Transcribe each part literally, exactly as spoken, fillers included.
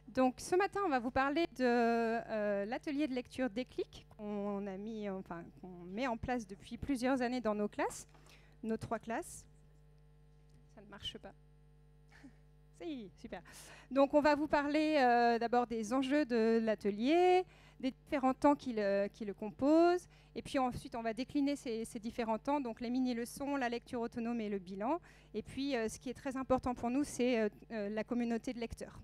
Donc ce matin, on va vous parler de euh, l'atelier de lecture Déclic qu'on a mis, enfin qu'on met en place depuis plusieurs années dans nos classes, nos trois classes. Ça ne marche pas. Si, super. Donc on va vous parler euh, d'abord des enjeux de l'atelier, des différents temps qui le, qui le composent, et puis ensuite on va décliner ces, ces différents temps, donc les mini-leçons, la lecture autonome et le bilan. Et puis euh, ce qui est très important pour nous, c'est euh, euh, la communauté de lecteurs.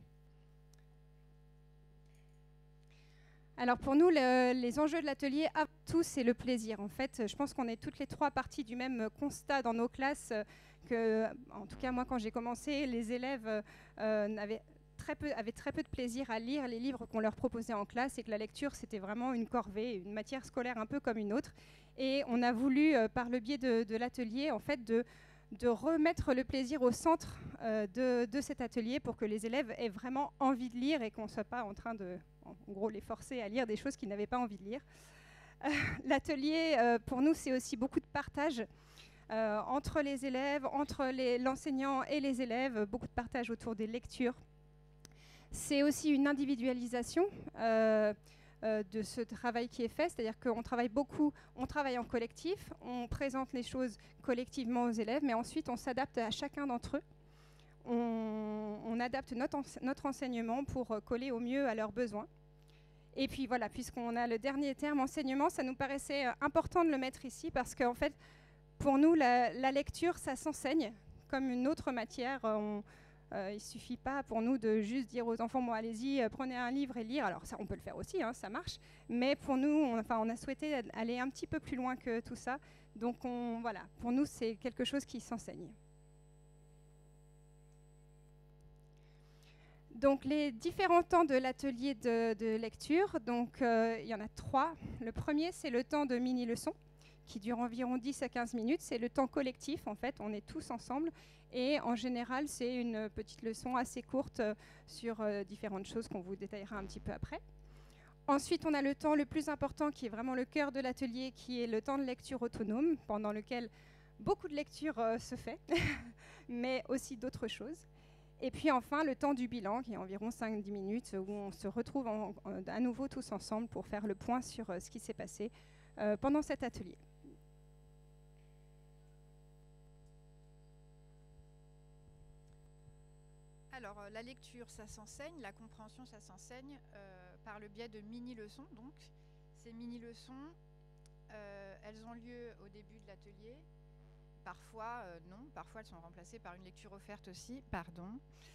Alors pour nous, le, les enjeux de l'atelier, avant tout, c'est le plaisir. En fait, je pense qu'on est toutes les trois parties du même constat dans nos classes, que, en tout cas moi quand j'ai commencé, les élèves euh, avaient, très peu, avaient très peu de plaisir à lire les livres qu'on leur proposait en classe et que la lecture c'était vraiment une corvée, une matière scolaire un peu comme une autre. Et on a voulu, euh, par le biais de, de l'atelier, en fait, de, de remettre le plaisir au centre euh, de, de cet atelier pour que les élèves aient vraiment envie de lire et qu'on ne soit pas en train de, en gros, les forcer à lire des choses qu'ils n'avaient pas envie de lire. Euh, L'atelier, euh, pour nous, c'est aussi beaucoup de partage euh, entre les élèves, entre l'enseignant et les élèves, beaucoup de partage autour des lectures. C'est aussi une individualisation euh, euh, de ce travail qui est fait, c'est-à-dire qu'on travaille beaucoup, on travaille en collectif, on présente les choses collectivement aux élèves, mais ensuite on s'adapte à chacun d'entre eux. On, on adapte notre, ense notre enseignement pour coller au mieux à leurs besoins. Et puis voilà, puisqu'on a le dernier terme enseignement, ça nous paraissait important de le mettre ici parce qu'en fait, pour nous, la, la lecture, ça s'enseigne comme une autre matière. On, euh, il ne suffit pas pour nous de juste dire aux enfants, bon allez-y, prenez un livre et lire. Alors ça, on peut le faire aussi, hein, ça marche. Mais pour nous, on, enfin, on a souhaité aller un petit peu plus loin que tout ça. Donc on, voilà, pour nous, c'est quelque chose qui s'enseigne. Donc les différents temps de l'atelier de, de lecture, donc euh, il y en a trois. Le premier, c'est le temps de mini-leçon, qui dure environ dix à quinze minutes. C'est le temps collectif, en fait, on est tous ensemble. Et en général, c'est une petite leçon assez courte euh, sur euh, différentes choses qu'on vous détaillera un petit peu après. Ensuite, on a le temps le plus important, qui est vraiment le cœur de l'atelier, qui est le temps de lecture autonome, pendant lequel beaucoup de lecture euh, se fait, mais aussi d'autres choses. Et puis enfin, le temps du bilan, qui est environ cinq à dix minutes, où on se retrouve en, en, à nouveau tous ensemble pour faire le point sur euh, ce qui s'est passé euh, pendant cet atelier. Alors, euh, la lecture, ça s'enseigne, la compréhension, ça s'enseigne euh, par le biais de mini-leçons. Donc, ces mini-leçons, euh, elles ont lieu au début de l'atelier. Parfois, euh, non. Parfois, elles sont remplacées par une lecture offerte aussi. Pardon.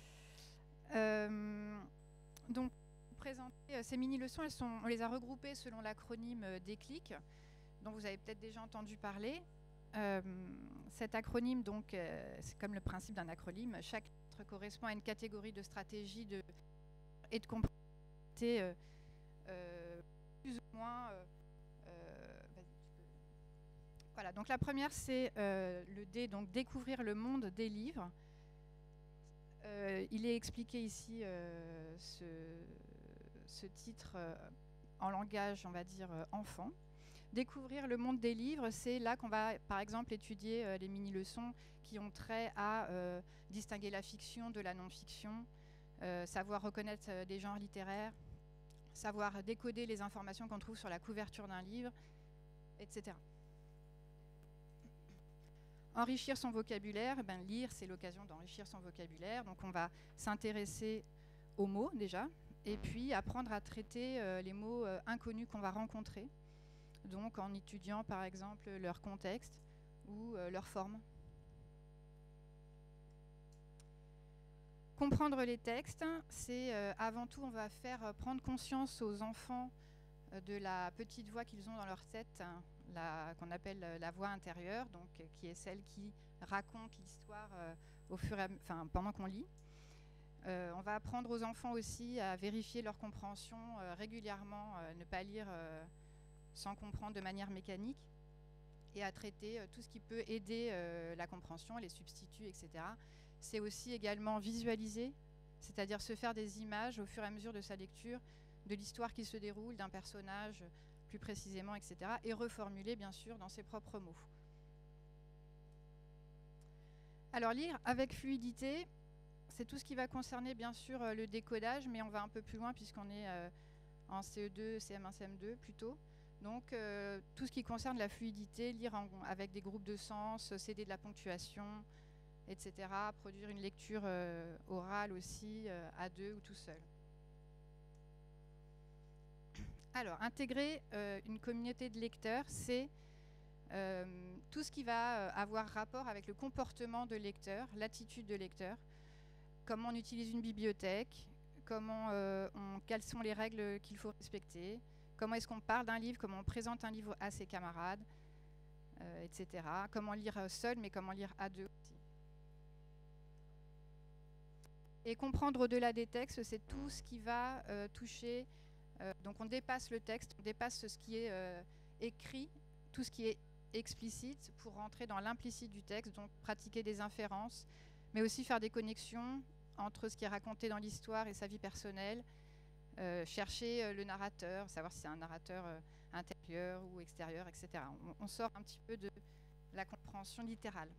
Euh, donc, pour présenter euh, ces mini-leçons, elles sont, on les a regroupées selon l'acronyme euh, Déclic, dont vous avez peut-être déjà entendu parler. Euh, cet acronyme, donc, euh, c'est comme le principe d'un acronyme. Chaque lettre correspond à une catégorie de stratégie de, et de compréhension euh, euh, plus ou moins... Euh, euh, Voilà, donc la première, c'est euh, le D, donc découvrir le monde des livres. Euh, il est expliqué ici euh, ce, ce titre euh, en langage, on va dire, euh, enfant. Découvrir le monde des livres, c'est là qu'on va, par exemple, étudier euh, les mini-leçons qui ont trait à euh, distinguer la fiction de la non-fiction, euh, savoir reconnaître euh, des genres littéraires, savoir décoder les informations qu'on trouve sur la couverture d'un livre, et cetera. Enrichir son vocabulaire, ben, lire, c'est l'occasion d'enrichir son vocabulaire. Donc on va s'intéresser aux mots déjà, et puis apprendre à traiter euh, les mots euh, inconnus qu'on va rencontrer. Donc en étudiant par exemple leur contexte ou euh, leur forme. Comprendre les textes, c'est euh, avant tout, on va faire euh, prendre conscience aux enfants euh, de la petite voix qu'ils ont dans leur tête, hein, qu'on appelle la voix intérieure, donc euh, qui est celle qui raconte l'histoire euh, au fur et à, enfin, pendant qu'on lit. Euh, on va apprendre aux enfants aussi à vérifier leur compréhension euh, régulièrement, euh, ne pas lire euh, sans comprendre de manière mécanique, et à traiter euh, tout ce qui peut aider euh, la compréhension, les substituts, et cetera. C'est aussi également visualiser, c'est-à-dire se faire des images au fur et à mesure de sa lecture, de l'histoire qui se déroule, d'un personnage plus précisément, et cetera, et reformuler bien sûr dans ses propres mots. Alors lire avec fluidité, c'est tout ce qui va concerner bien sûr euh, le décodage, mais on va un peu plus loin puisqu'on est euh, en C E deux, C M un, C M deux plutôt. Donc euh, tout ce qui concerne la fluidité, lire en, avec des groupes de sens, céder de la ponctuation, et cetera. Produire une lecture euh, orale aussi, euh, à deux ou tout seul. Alors, intégrer euh, une communauté de lecteurs, c'est euh, tout ce qui va euh, avoir rapport avec le comportement de lecteur, l'attitude de lecteur, comment on utilise une bibliothèque, comment, euh, on, quelles sont les règles qu'il faut respecter, comment est-ce qu'on parle d'un livre, comment on présente un livre à ses camarades, euh, et cetera. Comment lire seul, mais comment lire à deux aussi. Et comprendre au-delà des textes, c'est tout ce qui va euh, toucher, euh, donc on dépasse le texte, on dépasse ce qui est euh, écrit, tout ce qui est explicite pour rentrer dans l'implicite du texte, donc pratiquer des inférences, mais aussi faire des connexions entre ce qui est raconté dans l'histoire et sa vie personnelle, euh, chercher euh, le narrateur, savoir si c'est un narrateur euh, intérieur ou extérieur, et cetera. On, on sort un petit peu de la compréhension littérale.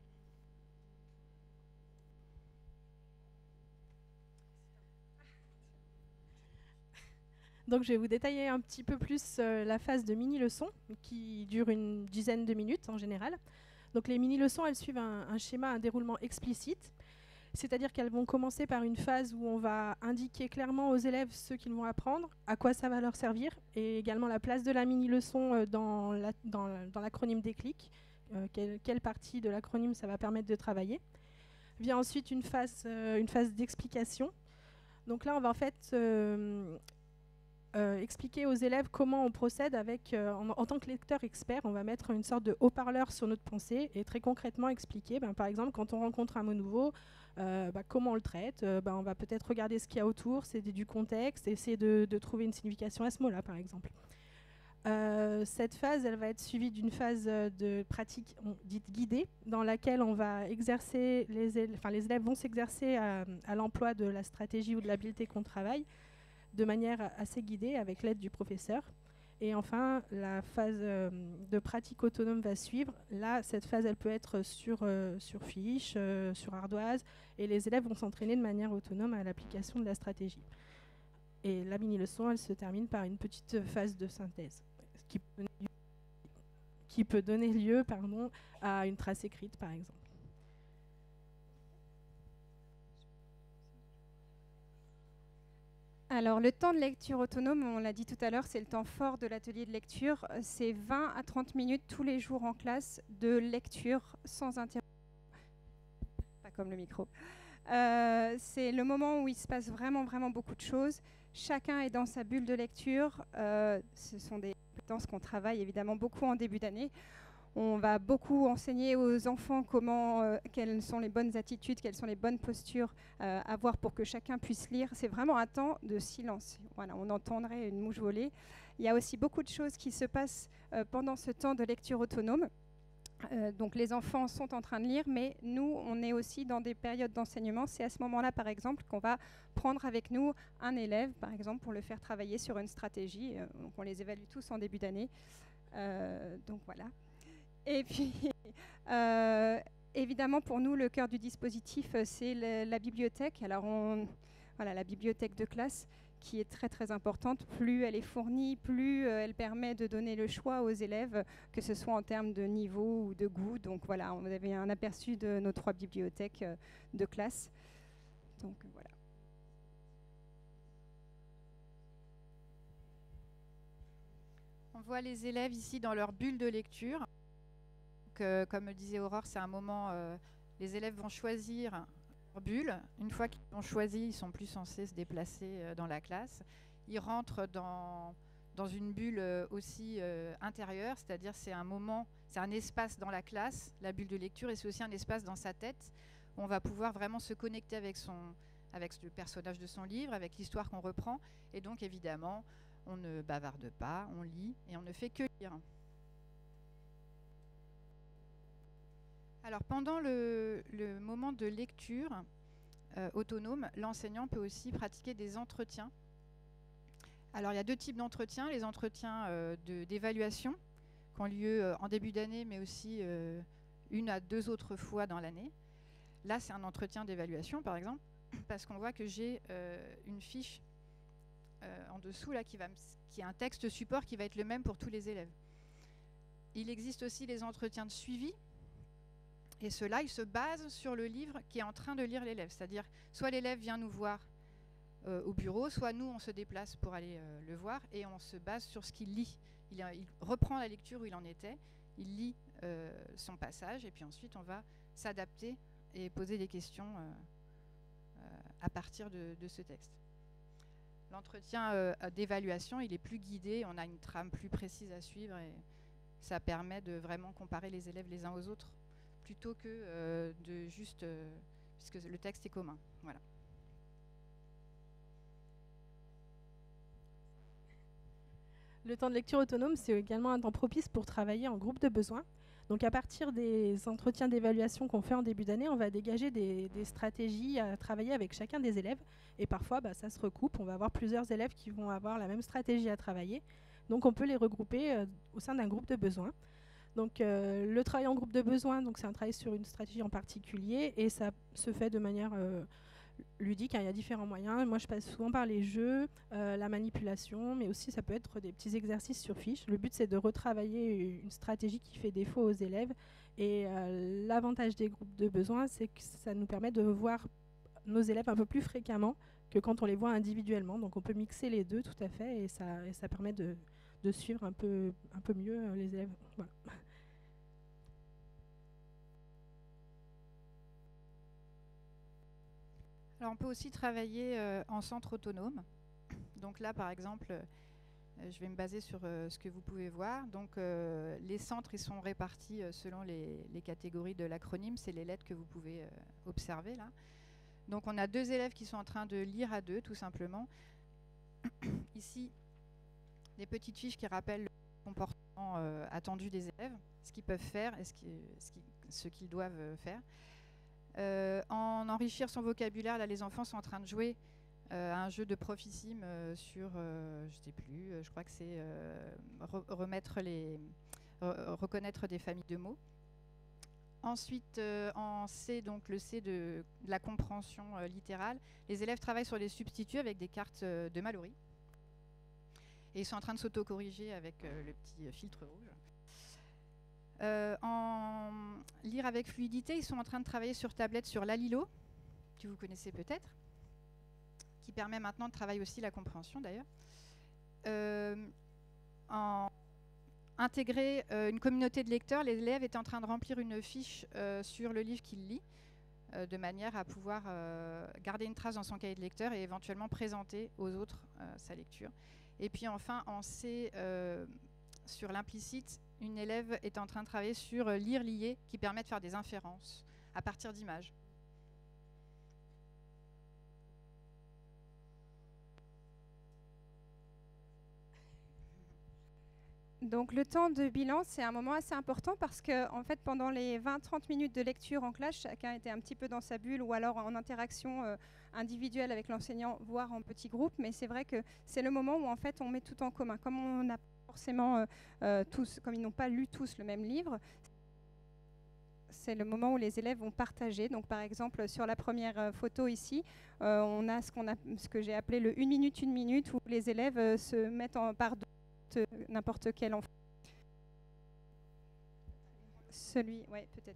Donc je vais vous détailler un petit peu plus euh, la phase de mini-leçons qui dure une dizaine de minutes en général. Donc les mini-leçons, elles suivent un, un schéma, un déroulement explicite, c'est-à-dire qu'elles vont commencer par une phase où on va indiquer clairement aux élèves ce qu'ils vont apprendre, à quoi ça va leur servir, et également la place de la mini-leçon euh, dans, la, dans, dans l'acronyme déclic, euh, quelle, quelle partie de l'acronyme ça va permettre de travailler. Vient ensuite une phase, euh, une phase d'explication. Donc là, on va en fait euh, euh, expliquer aux élèves comment on procède avec, euh, en, en tant que lecteur expert, on va mettre une sorte de haut-parleur sur notre pensée et très concrètement expliquer, ben, par exemple, quand on rencontre un mot nouveau, euh, ben, comment on le traite. euh, ben, On va peut-être regarder ce qu'il y a autour, c'est du contexte, essayer de, de trouver une signification à ce mot-là, par exemple. Euh, cette phase, elle va être suivie d'une phase de pratique on, dite guidée, dans laquelle on va exercer, les élèves, enfin, les élèves vont s'exercer à, à l'emploi de la stratégie ou de l'habileté qu'on travaille, de manière assez guidée avec l'aide du professeur. Et enfin, la phase euh, de pratique autonome va suivre. Là, cette phase, elle peut être sur, euh, sur fiche, euh, sur ardoise, et les élèves vont s'entraîner de manière autonome à l'application de la stratégie. Et la mini-leçon, elle se termine par une petite phase de synthèse, qui peut donner lieu, qui peut donner lieu pardon, à une trace écrite, par exemple. Alors, le temps de lecture autonome, on l'a dit tout à l'heure, c'est le temps fort de l'atelier de lecture. C'est vingt à trente minutes tous les jours en classe de lecture sans interruption. Pas comme le micro. Euh, c'est le moment où il se passe vraiment, vraiment beaucoup de choses. Chacun est dans sa bulle de lecture. Euh, ce sont des compétences qu'on travaille évidemment beaucoup en début d'année. On va beaucoup enseigner aux enfants comment, euh, quelles sont les bonnes attitudes, quelles sont les bonnes postures euh, à avoir pour que chacun puisse lire. C'est vraiment un temps de silence. Voilà, on entendrait une mouche voler. Il y a aussi beaucoup de choses qui se passent euh, pendant ce temps de lecture autonome. Euh, donc les enfants sont en train de lire, mais nous, on est aussi dans des périodes d'enseignement. C'est à ce moment-là, par exemple, qu'on va prendre avec nous un élève, par exemple, pour le faire travailler sur une stratégie. Euh, donc on les évalue tous en début d'année. Euh, donc voilà. Et puis, euh, évidemment, pour nous, le cœur du dispositif, c'est le, la bibliothèque. Alors, on, voilà, la bibliothèque de classe, qui est très, très importante. Plus elle est fournie, plus euh, elle permet de donner le choix aux élèves, que ce soit en termes de niveau ou de goût. Donc, voilà, on avait un aperçu de nos trois bibliothèques euh, de classe. Donc, voilà. On voit les élèves ici dans leur bulle de lecture. Donc, euh, comme le disait Aurore, c'est un moment, euh, les élèves vont choisir leur bulle. Une fois qu'ils ont choisi, ils ne sont plus censés se déplacer euh, dans la classe. Ils rentrent dans, dans une bulle euh, aussi euh, intérieure, c'est-à-dire c'est un moment, c'est un espace dans la classe, la bulle de lecture, et c'est aussi un espace dans sa tête où on va pouvoir vraiment se connecter avec, son, avec le personnage de son livre, avec l'histoire qu'on reprend. Et donc, évidemment, on ne bavarde pas, on lit et on ne fait que lire. Alors, pendant le, le moment de lecture euh, autonome, l'enseignant peut aussi pratiquer des entretiens. Alors, il y a deux types d'entretiens. Les entretiens euh, de, d'évaluation qui ont lieu euh, en début d'année, mais aussi euh, une à deux autres fois dans l'année. Là, c'est un entretien d'évaluation, par exemple. parce qu'on voit que j'ai euh, une fiche euh, en dessous là, qui, va qui est un texte support qui va être le même pour tous les élèves. Il existe aussi les entretiens de suivi, et ceux-là, ils se basent sur le livre qui est en train de lire l'élève. C'est-à-dire, soit l'élève vient nous voir euh, au bureau, soit nous, on se déplace pour aller euh, le voir, et on se base sur ce qu'il lit. Il, il reprend la lecture où il en était, il lit euh, son passage, et puis ensuite, on va s'adapter et poser des questions euh, euh, à partir de, de ce texte. L'entretien euh, d'évaluation, il est plus guidé, on a une trame plus précise à suivre, et ça permet de vraiment comparer les élèves les uns aux autres, plutôt que euh, de juste, euh, puisque le texte est commun. Voilà. Le temps de lecture autonome, c'est également un temps propice pour travailler en groupe de besoins. Donc à partir des entretiens d'évaluation qu'on fait en début d'année, on va dégager des, des stratégies à travailler avec chacun des élèves. Et parfois, bah, ça se recoupe. On va avoir plusieurs élèves qui vont avoir la même stratégie à travailler. Donc on peut les regrouper euh, au sein d'un groupe de besoins. Donc euh, le travail en groupe de besoins, donc c'est un travail sur une stratégie en particulier, et ça se fait de manière euh, ludique, hein. Il y a différents moyens. Moi je passe souvent par les jeux, euh, la manipulation, mais aussi ça peut être des petits exercices sur fiche. Le but c'est de retravailler une stratégie qui fait défaut aux élèves, et euh, l'avantage des groupes de besoins, c'est que ça nous permet de voir nos élèves un peu plus fréquemment que quand on les voit individuellement. Donc on peut mixer les deux tout à fait, et ça, et ça permet de de suivre un peu, un peu mieux euh, les élèves. Voilà. Alors on peut aussi travailler euh, en centre autonome. Donc là, par exemple, euh, je vais me baser sur euh, ce que vous pouvez voir. Donc euh, les centres, ils sont répartis euh, selon les, les catégories de l'acronyme. C'est les lettres que vous pouvez euh, observer là. Donc on a deux élèves qui sont en train de lire à deux, tout simplement. Ici, des petites fiches qui rappellent le comportement euh, attendu des élèves, ce qu'ils peuvent faire et ce qu'ils ce qu'ils, ce qu'ils doivent faire. Euh, en enrichir son vocabulaire, là les enfants sont en train de jouer euh, à un jeu de profissime euh, sur, euh, je ne sais plus, euh, je crois que c'est euh, re remettre les, re reconnaître des familles de mots. Ensuite, euh, en C, donc le C de, de la compréhension euh, littérale, les élèves travaillent sur les substituts avec des cartes euh, de Mallory. Et ils sont en train de s'auto-corriger avec euh, le petit euh, filtre rouge. Euh, en lire avec fluidité, ils sont en train de travailler sur tablette sur l'Alilo, que vous connaissez peut-être, qui permet maintenant de travailler aussi la compréhension d'ailleurs. Euh, en intégrer euh, une communauté de lecteurs, les élèves étaient en train de remplir une fiche euh, sur le livre qu'ils lisent, euh, de manière à pouvoir euh, garder une trace dans son cahier de lecteur et éventuellement présenter aux autres euh, sa lecture. Et puis enfin, en C, euh, sur l'implicite, une élève est en train de travailler sur euh, lire lié, qui permet de faire des inférences à partir d'images. Donc le temps de bilan, c'est un moment assez important parce que en fait, pendant les vingt à trente minutes de lecture en classe, chacun était un petit peu dans sa bulle ou alors en interaction euh, individuelle avec l'enseignant, voire en petit groupe. Mais c'est vrai que c'est le moment où en fait on met tout en commun. Comme on n'a pas forcément euh, euh, tous, comme ils n'ont pas lu tous le même livre, c'est le moment où les élèves vont partager. Donc par exemple sur la première euh, photo ici, euh, on a ce qu'on a, ce que j'ai appelé le une minute une minute où les élèves euh, se mettent en par deux n'importe quel enfant. Celui, ouais, peut-être.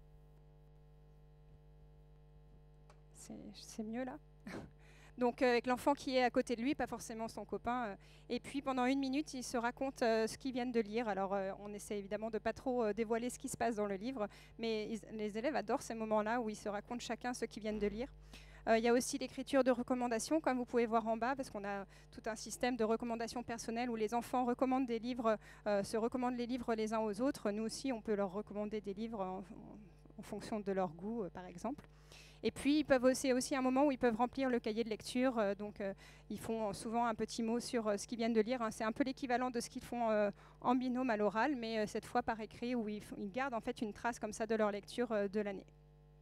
C'est mieux là. Donc euh, avec l'enfant qui est à côté de lui, pas forcément son copain. Euh, et puis pendant une minute, ils se racontent euh, ce qu'ils viennent de lire. Alors euh, on essaie évidemment de pas trop euh, dévoiler ce qui se passe dans le livre, mais ils, les élèves adorent ces moments-là où ils se racontent chacun ce qu'ils viennent de lire. Il euh, y a aussi l'écriture de recommandations, comme vous pouvez voir en bas, parce qu'on a tout un système de recommandations personnelles où les enfants recommandent des livres, euh, se recommandent les livres les uns aux autres. Nous aussi, on peut leur recommander des livres en, en fonction de leur goût, euh, par exemple. Et puis, ils peuvent aussi, aussi un moment où ils peuvent remplir le cahier de lecture. Euh, donc, euh, ils font souvent un petit mot sur euh, ce qu'ils viennent de lire. Hein. C'est un peu l'équivalent de ce qu'ils font euh, en binôme à l'oral, mais euh, cette fois par écrit, où ils, ils gardent en fait une trace comme ça de leur lecture euh, de l'année.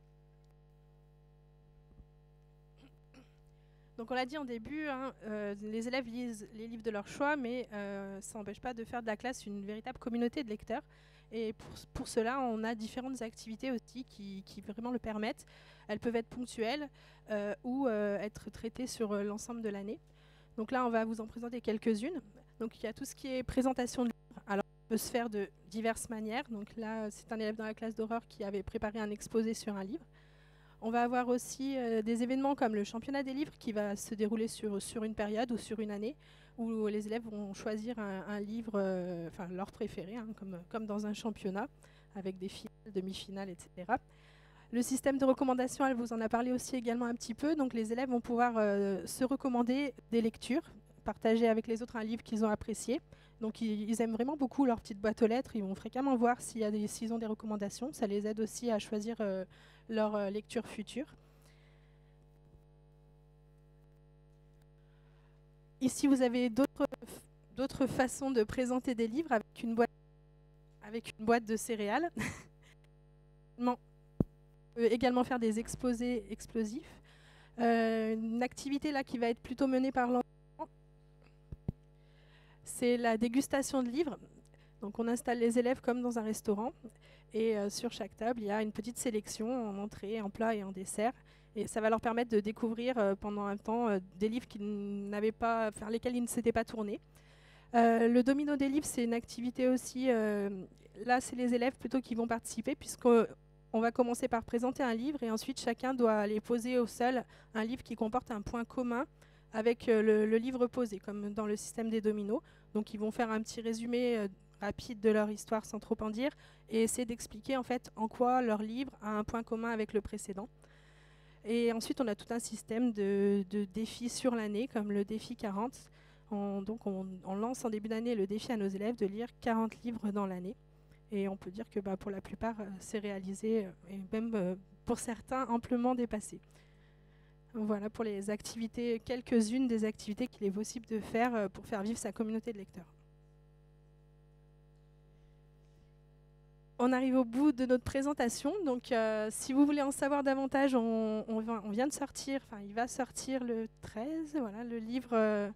Donc on l'a dit en début, hein, euh, les élèves lisent les livres de leur choix, mais euh, ça n'empêche pas de faire de la classe une véritable communauté de lecteurs. Et pour, pour cela, on a différentes activités aussi qui, qui vraiment le permettent. Elles peuvent être ponctuelles euh, ou euh, être traitées sur euh, l'ensemble de l'année. Donc là, on va vous en présenter quelques-unes. Donc il y a tout ce qui est présentation de livres. Alors, ça peut se faire de diverses manières. Donc là, c'est un élève dans la classe d'horreur qui avait préparé un exposé sur un livre. On va avoir aussi euh, des événements comme le championnat des livres qui va se dérouler sur, sur une période ou sur une année, où les élèves vont choisir un, un livre, euh, enfin leur préféré, hein, comme, comme dans un championnat, avec des finales, demi-finales, et cetera. Le système de recommandation, elle vous en a parlé aussi également un petit peu. Donc les élèves vont pouvoir euh, se recommander des lectures, partager avec les autres un livre qu'ils ont apprécié. Donc ils, ils aiment vraiment beaucoup leur petite boîte aux lettres. Ils vont fréquemment voir s'il y a des, s'ils ont des recommandations. Ça les aide aussi à choisir euh, leur euh, lecture future. Ici, vous avez d'autres, d'autres façons de présenter des livres avec une boîte, avec une boîte de céréales. On peut également faire des exposés explosifs. Euh, une activité là qui va être plutôt menée par l'enfant, c'est la dégustation de livres. Donc on installe les élèves comme dans un restaurant et euh, sur chaque table il y a une petite sélection en entrée, en plat et en dessert. Et ça va leur permettre de découvrir euh, pendant un temps euh, des livres qu'ils n'avaient pas, vers lesquels ils ne s'étaient pas tournés. Euh, le domino des livres, c'est une activité aussi. Euh, là, c'est les élèves plutôt qui vont participer, puisqu'on va commencer par présenter un livre et ensuite chacun doit aller poser au sol un livre qui comporte un point commun avec euh, le, le livre posé, comme dans le système des dominos. Donc, ils vont faire un petit résumé euh, rapide de leur histoire sans trop en dire et essayer d'expliquer en fait en quoi leur livre a un point commun avec le précédent. Et ensuite, on a tout un système de, de défis sur l'année, comme le défi quarante. On, donc, on, on lance en début d'année le défi à nos élèves de lire quarante livres dans l'année. Et on peut dire que bah, pour la plupart, euh, c'est réalisé, euh, et même euh, pour certains, amplement dépassé. Voilà pour les activités, quelques-unes des activités qu'il est possible de faire euh, pour faire vivre sa communauté de lecteurs. On arrive au bout de notre présentation, donc euh, si vous voulez en savoir davantage, on, on, va, on vient de sortir, enfin il va sortir le treize, voilà, le livre. Euh,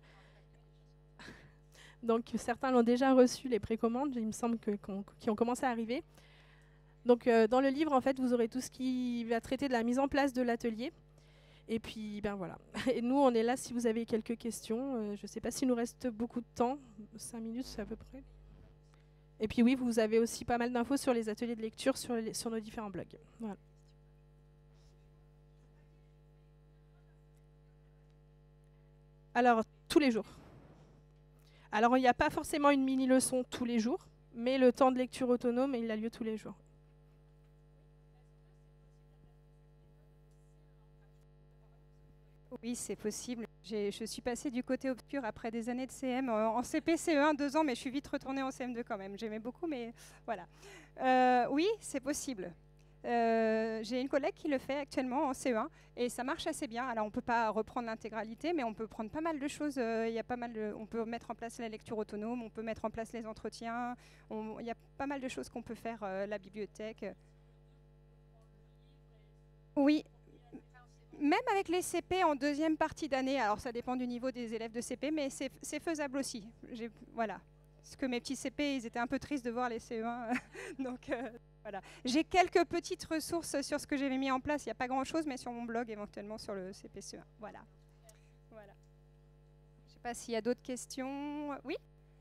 donc certains l'ont déjà reçu, les précommandes, il me semble que, qu'on, qui ont commencé à arriver. Donc euh, dans le livre, en fait, vous aurez tout ce qui va traiter de la mise en place de l'atelier. Et puis, ben voilà. Et nous, on est là si vous avez quelques questions. Euh, je ne sais pas s'il nous reste beaucoup de temps, cinq minutes, c'est à peu près. Et puis oui, vous avez aussi pas mal d'infos sur les ateliers de lecture sur, les, sur nos différents blogs. Voilà. Alors, tous les jours. Alors, il n'y a pas forcément une mini-leçon tous les jours, mais le temps de lecture autonome, il a lieu tous les jours. Oui, c'est possible. J'ai, je suis passée du côté obscur après des années de C M euh, en C P, C E un, deux ans, mais je suis vite retournée en C M deux quand même. J'aimais beaucoup, mais voilà. Euh, oui, c'est possible. Euh, j'ai une collègue qui le fait actuellement en C E un et ça marche assez bien. Alors, on ne peut pas reprendre l'intégralité, mais on peut prendre pas mal de choses. Euh, il y a pas mal de, on peut mettre en place la lecture autonome, on peut mettre en place les entretiens. On, il y a pas mal de choses qu'on peut faire, euh, la bibliothèque. Oui. Même avec les C P en deuxième partie d'année, alors ça dépend du niveau des élèves de C P, mais c'est, c'est faisable aussi. J'ai, voilà. Parce que mes petits C P, ils étaient un peu tristes de voir les C E un. Donc euh, voilà. J'ai quelques petites ressources sur ce que j'avais mis en place. Il n'y a pas grand-chose, mais sur mon blog, éventuellement sur le C P C E un. Voilà. Voilà. Je ne sais pas s'il y a d'autres questions. Oui ?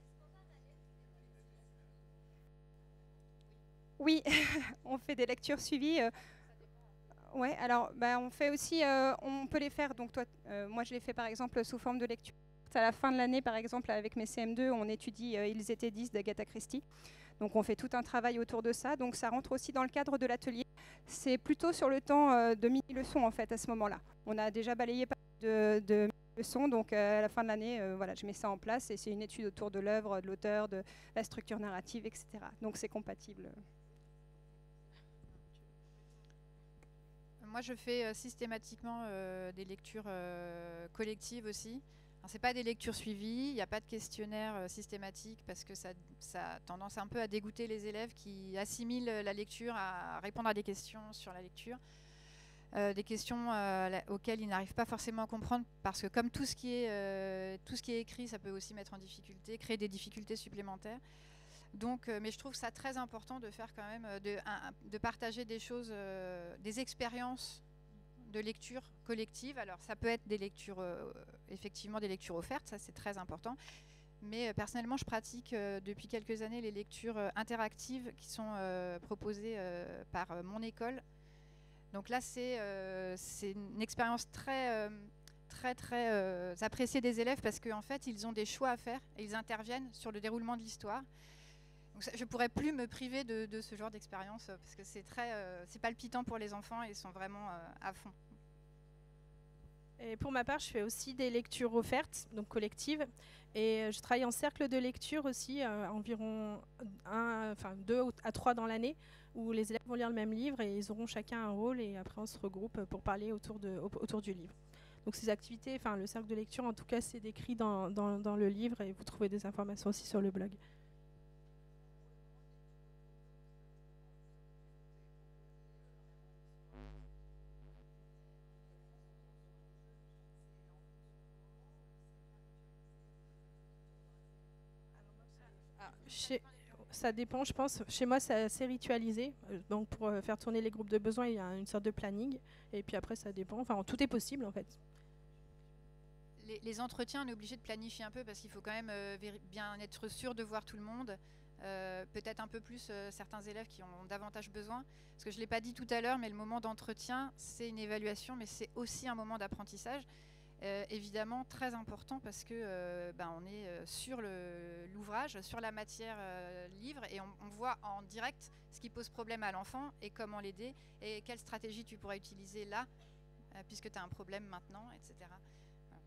Oui, on fait des lectures suivies. Euh, Ouais, alors bah, on fait aussi, euh, on peut les faire. Donc toi, euh, moi je les fais par exemple sous forme de lecture. À la fin de l'année, par exemple, avec mes C M deux, on étudie euh, Ils étaient dix d'Agatha Christie. Donc on fait tout un travail autour de ça. Donc ça rentre aussi dans le cadre de l'atelier. C'est plutôt sur le temps euh, de mini-leçons en fait à ce moment-là. On a déjà balayé pas de, de mini-leçons, donc euh, à la fin de l'année, euh, voilà, je mets ça en place et c'est une étude autour de l'œuvre, de l'auteur, de la structure narrative, et cetera. Donc c'est compatible. Moi, je fais euh, systématiquement euh, des lectures euh, collectives aussi. Ce n'est pas des lectures suivies, il n'y a pas de questionnaire euh, systématique parce que ça, ça a tendance un peu à dégoûter les élèves qui assimilent la lecture à répondre à des questions sur la lecture. Euh, des questions euh, auxquelles ils n'arrivent pas forcément à comprendre parce que comme tout ce qui est, euh, tout ce qui est écrit, ça peut aussi mettre en difficulté, créer des difficultés supplémentaires. Donc, euh, mais je trouve ça très important de faire quand même, de, un, de partager des choses, euh, des expériences de lecture collective. Alors, ça peut être des lectures, euh, effectivement, des lectures offertes, ça c'est très important. Mais euh, personnellement, je pratique euh, depuis quelques années les lectures euh, interactives qui sont euh, proposées euh, par euh, mon école. Donc là, c'est euh, c'est une expérience très, euh, très, très euh, appréciée des élèves parce qu'en fait, ils ont des choix à faire et ils interviennent sur le déroulement de l'histoire. Donc ça, je ne pourrais plus me priver de, de ce genre d'expérience parce que c'est très, euh, c'est palpitant pour les enfants et ils sont vraiment euh, à fond. Et pour ma part, je fais aussi des lectures offertes, donc collectives. Et je travaille en cercle de lecture aussi, euh, environ un, enfin deux à trois dans l'année, où les élèves vont lire le même livre et ils auront chacun un rôle et après on se regroupe pour parler autour, de, autour du livre. Donc ces activités, enfin le cercle de lecture en tout cas, c'est décrit dans, dans, dans le livre et vous trouvez des informations aussi sur le blog. Chez, ça dépend, je pense. Chez moi, c'est assez ritualisé. Donc, pour euh, faire tourner les groupes de besoins, il y a une sorte de planning. Et puis après, ça dépend. Enfin, tout est possible, en fait. Les, les entretiens, on est obligé de planifier un peu parce qu'il faut quand même euh, bien être sûr de voir tout le monde. Euh, peut-être un peu plus euh, certains élèves qui ont davantage besoin. Parce que je ne l'ai pas dit tout à l'heure, mais le moment d'entretien, c'est une évaluation, mais c'est aussi un moment d'apprentissage. Euh, évidemment très important parce que euh, ben, on est euh, sur l'ouvrage, sur la matière euh, livre et on, on voit en direct ce qui pose problème à l'enfant et comment l'aider et quelle stratégie tu pourrais utiliser là euh, puisque tu as un problème maintenant, et cetera. Voilà.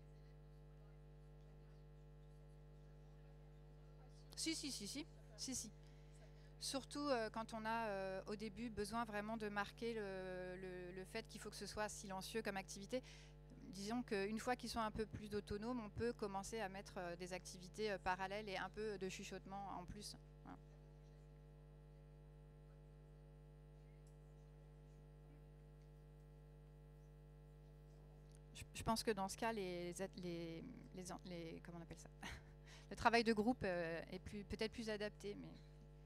Si, si, si, si, si, si. Surtout euh, quand on a euh, au début besoin vraiment de marquer le, le, le fait qu'il faut que ce soit silencieux comme activité. Disons qu'une fois qu'ils sont un peu plus autonomes, on peut commencer à mettre euh, des activités euh, parallèles et un peu de chuchotement en plus. Voilà. Je, je pense que dans ce cas, les, les, les, les comment on appelle ça le travail de groupe euh, est plus, peut-être plus adapté. Mais...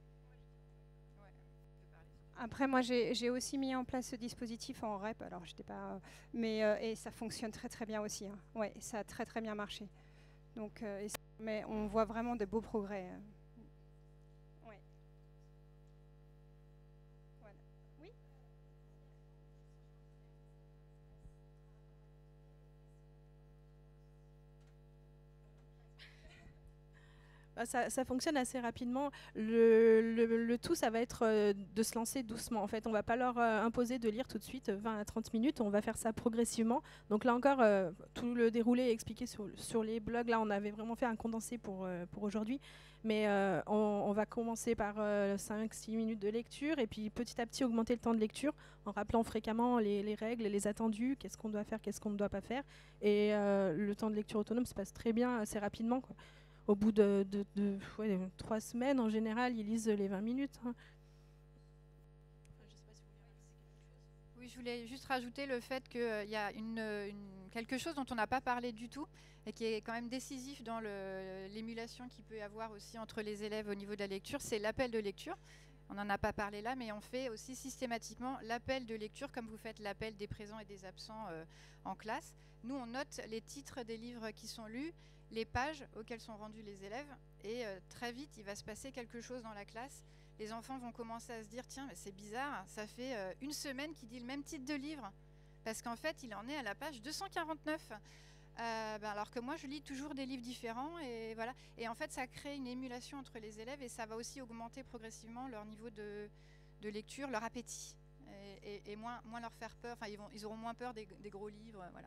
Après, moi, j'ai aussi mis en place ce dispositif en R E P, alors j'étais pas, mais euh, et ça fonctionne très très bien aussi. Hein. Ouais, ça a très très bien marché. Donc, euh, et, mais on voit vraiment de beaux progrès. Ouais. Voilà. Oui. Ça, ça fonctionne assez rapidement. Le, le, le tout, ça va être euh, de se lancer doucement. En fait, on ne va pas leur euh, imposer de lire tout de suite vingt à trente minutes. On va faire ça progressivement. Donc là encore, euh, tout le déroulé est expliqué sur, sur les blogs. Là, on avait vraiment fait un condensé pour, euh, pour aujourd'hui. Mais euh, on, on va commencer par euh, cinq six minutes de lecture et puis petit à petit augmenter le temps de lecture en rappelant fréquemment les, les règles et les attendus, qu'est-ce qu'on doit faire, qu'est-ce qu'on ne doit pas faire. Et euh, le temps de lecture autonome se passe très bien, assez rapidement, quoi. Au bout de, de, de ouais, trois semaines, en général, ils lisent les vingt minutes. Hein. Oui, je voulais juste rajouter le fait qu'il euh, y a une, une, quelque chose dont on n'a pas parlé du tout et qui est quand même décisif dans l'émulation qu'il peut y avoir aussi entre les élèves au niveau de la lecture, c'est l'appel de lecture. On n'en a pas parlé là, mais on fait aussi systématiquement l'appel de lecture comme vous faites l'appel des présents et des absents euh, en classe. Nous, on note les titres des livres qui sont lus, les pages auxquelles sont rendus les élèves et euh, très vite, il va se passer quelque chose dans la classe. Les enfants vont commencer à se dire « Tiens, mais c'est bizarre, ça fait euh, une semaine qu'il dit le même titre de livre. » Parce qu'en fait, il en est à la page deux cent quarante-neuf. Euh, ben alors que moi, je lis toujours des livres différents. Et, voilà. Et en fait, ça crée une émulation entre les élèves et ça va aussi augmenter progressivement leur niveau de, de lecture, leur appétit. Et, et, et moins, moins leur faire peur. Enfin, ils, vont, ils auront moins peur des, des gros livres. Voilà.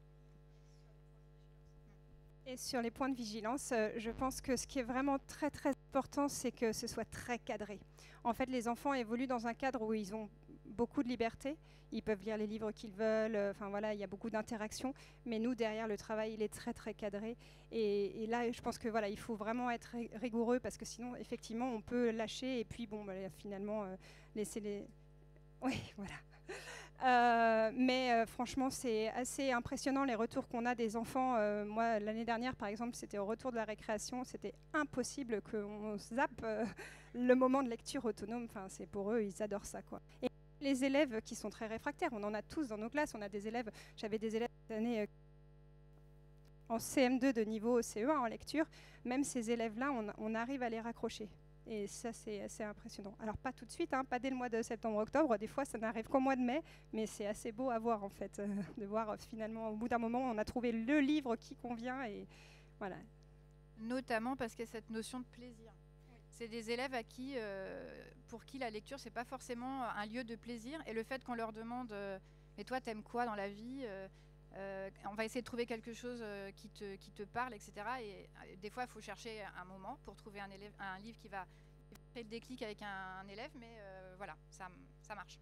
Et sur les points de vigilance, euh, je pense que ce qui est vraiment très très important, c'est que ce soit très cadré. En fait, les enfants évoluent dans un cadre où ils ont beaucoup de liberté. Ils peuvent lire les livres qu'ils veulent. Enfin voilà, il y a beaucoup d'interactions. Mais nous, derrière, le travail, il est très très cadré. Et, et là, je pense que voilà, il faut vraiment être rigoureux parce que sinon, effectivement, on peut lâcher et puis bon, bah, finalement, euh, laisser les. Oui, voilà. Euh, mais euh, franchement, c'est assez impressionnant les retours qu'on a des enfants. Euh, moi, l'année dernière, par exemple, c'était au retour de la récréation. C'était impossible qu'on zappe euh, le moment de lecture autonome. Enfin, c'est pour eux, ils adorent ça, quoi. Et les élèves qui sont très réfractaires, on en a tous dans nos classes. On a des élèves, j'avais des élèves cette année euh, en C M deux de niveau C E un en lecture. Même ces élèves-là, on, on arrive à les raccrocher. Et ça, c'est assez impressionnant. Alors, pas tout de suite, hein, pas dès le mois de septembre-octobre. Des fois, ça n'arrive qu'au mois de mai. Mais c'est assez beau à voir, en fait, euh, de voir euh, finalement, au bout d'un moment, on a trouvé le livre qui convient. Et voilà. Notamment parce qu'il y a cette notion de plaisir. Oui. C'est des élèves à qui, euh, pour qui la lecture, c'est pas forcément un lieu de plaisir. Et le fait qu'on leur demande euh, « Mais toi, t'aimes quoi dans la vie euh, euh, on va essayer de trouver quelque chose euh, qui, te, qui te parle, et cetera » Et euh, des fois, il faut chercher un moment pour trouver un, élève, un livre qui va créer le déclic avec un, un élève, mais euh, voilà, ça, ça marche.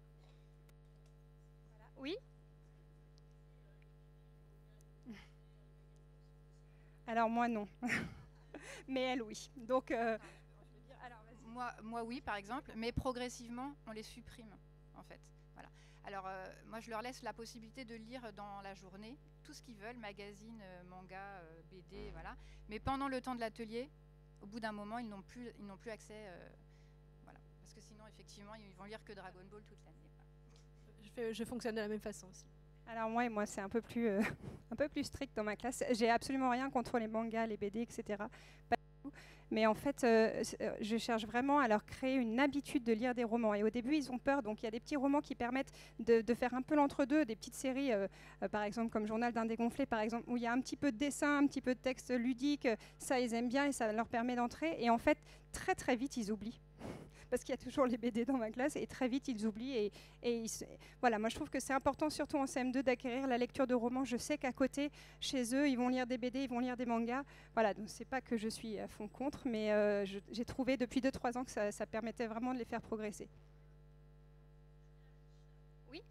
Voilà. Oui. Alors moi, non. Mais elle, oui. Donc, euh, alors, moi, moi, oui, par exemple, mais progressivement, on les supprime, en fait. Voilà. Alors, euh, moi, je leur laisse la possibilité de lire dans la journée tout ce qu'ils veulent, magazine, euh, manga, euh, B D, voilà. Mais pendant le temps de l'atelier, au bout d'un moment, ils n'ont plus, ils n'ont plus accès, euh, voilà. Parce que sinon, effectivement, ils vont lire que Dragon Ball toute l'année. Je, fais, je fonctionne de la même façon aussi. Alors moi, et moi, c'est un peu plus, euh, un peu plus strict dans ma classe. J'ai absolument rien contre les mangas, les B D, et cetera. Pas du tout. Mais en fait, euh, je cherche vraiment à leur créer une habitude de lire des romans. Et au début, ils ont peur. Donc, il y a des petits romans qui permettent de, de faire un peu l'entre-deux, des petites séries, euh, euh, par exemple, comme Journal d'un dégonflé, par exemple, où il y a un petit peu de dessin, un petit peu de texte ludique. Ça, ils aiment bien et ça leur permet d'entrer. Et en fait, très, très vite, ils oublient. Parce qu'il y a toujours les B D dans ma classe et très vite ils oublient. Et, et ils, voilà, moi je trouve que c'est important, surtout en C M deux, d'acquérir la lecture de romans. Je sais qu'à côté, chez eux, ils vont lire des B D, ils vont lire des mangas. Voilà, donc c'est pas que je suis à fond contre, mais euh, je, j'ai trouvé depuis deux trois ans que ça, ça permettait vraiment de les faire progresser. Oui.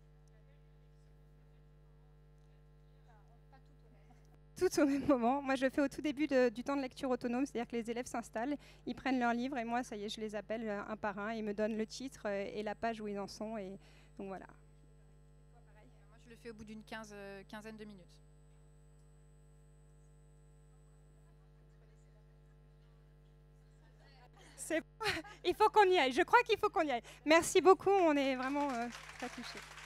Tout au même moment. Moi, je le fais au tout début de, du temps de lecture autonome, c'est-à-dire que les élèves s'installent, ils prennent leurs livres et moi, ça y est, je les appelle un par un, ils me donnent le titre et la page où ils en sont. Et donc voilà. Moi, je le fais au bout d'une quinze, euh, quinzaine de minutes. C'est... Il faut qu'on y aille. Je crois qu'il faut qu'on y aille. Merci beaucoup. On est vraiment euh, très touchés.